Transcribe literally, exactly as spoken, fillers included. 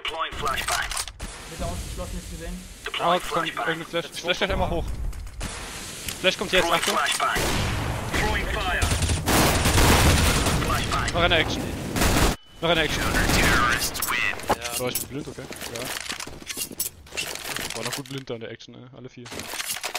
Deploying Flashbang. Wird ausgeschlossen, nicht gesehen. Ah, Deploying jetzt kommt Flashbang. irgendein Flash. Flash steht einmal hoch. Flash kommt jetzt, Throwing Achtung. Flashbang. Throwing fire. Flashbang. Noch eine Action. Noch eine Action. Terrorists win. So, ich bin blind, okay. Ja. War noch gut blind da in der Action, ey. Alle vier.